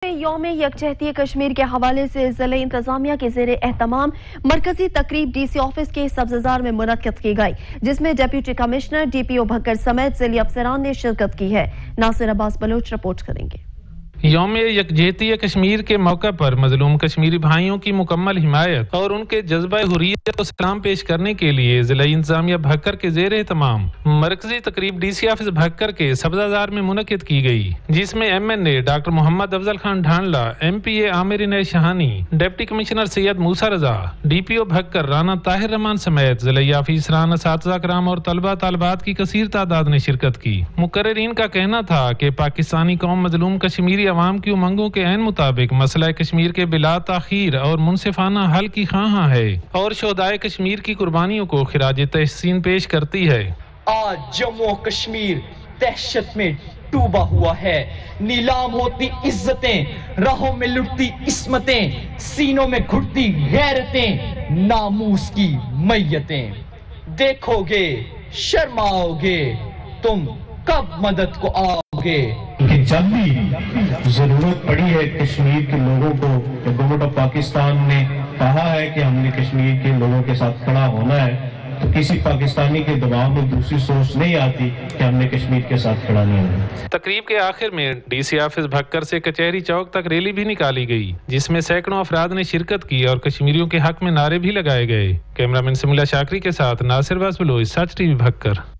यौम यकजहती कश्मीर के हवाले से ज़िला इंतजामिया के ज़ेर एहतमाम मरकजी तकरीब DC ऑफिस के सब्ज़जार में मुनक्किद की गई, जिसमें डिप्टी कमिश्नर DPO भक्कर समेत ज़िली अफसरान ने शिरकत की है। नासिर अब्बास बलोच रिपोर्ट करेंगे। यौम यकजहती कश्मीर के मौका पर मजलूम कश्मीरी भाइयों की मुकम्मल हिमायत और उनके जज्बा हुर्रियत को सलाम पेश करने के लिए जिला इंतजामिया भक्कर के जेर एहतमाम मरकजी तकरीब DC ऑफिस भक्कर के सब्ज़ाजार में मुनक्किद की गई, जिसमें MNA doctor Mohammad Afzal Khan Dhandla, MPA Amir Inayat Shahani, deputy commissioner Syed Musa Raza, DPO Bhakkar Rana Tahir Rehman समेत जिला अफसरान, असातिज़ा कराम और तलबा तालिबात की कसीर तादाद ने शिरकत की। मुकर्रिरीन का कहना था कि पाकिस्तानी कौम मजलूम कश्मीरी अवाम की उमंगों के ऐन मुताबिक मसला कश्मीर के बिला ताखीर और मुनसिफाना हल की ख्वाहां है और शोहदाए कश्मीर की कुर्बानियों को खिराज तहसीन पेश करती है। आज जम्मू कश्मीर दहशत में डूबा हुआ है। नीलाम होती इज्जतें, राहों में लुटती इस्मतें, सीनों में घुटती गैरतें, नामूस की मैयतें। देखोगे शर्माओगे, तुम कब मदद को आओगे। कि जब भी जरूरत पड़ी है कश्मीर के लोगों को, गवर्नमेंट ऑफ पाकिस्तान ने कहा है कि हमने कश्मीर के लोगों के साथ खड़ा होना है, तो किसी पाकिस्तानी के दिमाग में दूसरी सोच नहीं आती कि हमने कश्मीर के साथ खड़ा नहीं होना। तकरीब के आखिर में DC ऑफिस भक्कर से कचहरी चौक तक रैली भी निकाली गई, जिसमें सैकड़ों अफराद ने शिरकत की और कश्मीरियों के हक में नारे भी लगाए गए। कैमरामैन समीला शाकरी के साथ नासिर अब्बास बलोच, सच TV भक्कर।